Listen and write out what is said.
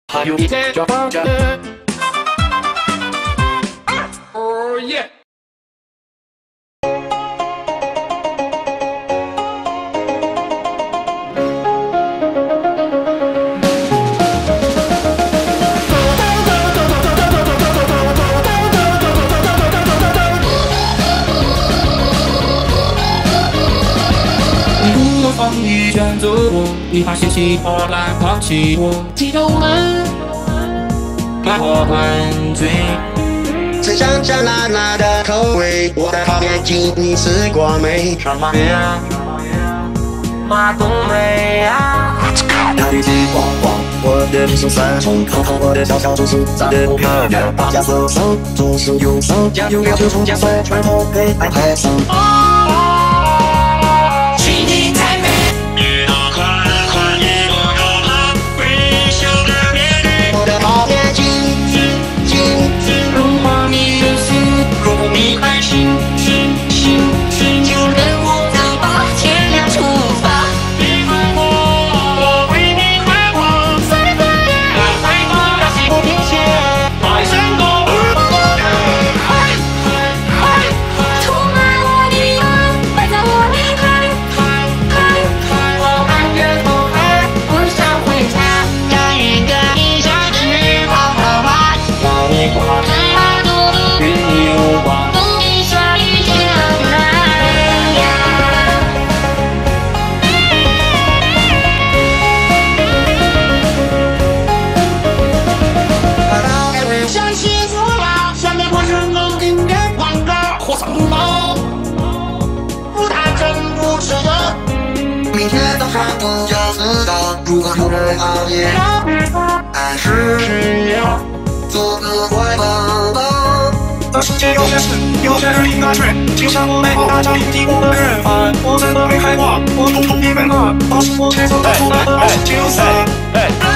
还有一些叫放假的。Oh yeah！ 风雨卷走我，你怕掀起波澜抛弃我，激动们把我灌醉。 吃香香辣辣的口味，我的泡面筋你吃过没？ 什么呀？马冬梅啊！ 那雨季晃晃，我的手酸冲透透，我的小小猪是长得不漂亮，大家手上总是有伤，加油要就冲加帅，传统配爱台上。 你开心，就跟我走吧，天亮出发。你快活，我为你快活。我快活，要幸福平线，快生活。充满我的爱，摆在我的海。我爱远方海，不想回家。下一个你想去跑跑吧，让你挂着耳朵，与你无关。 明天早上我就知道，如果有人熬夜，还是需要做个乖宝宝。 这世界有些事，有些人应该学，就像我美好大家应记我的约法。我真的没开挂，我统统一百个，保持我节奏带出来的就是。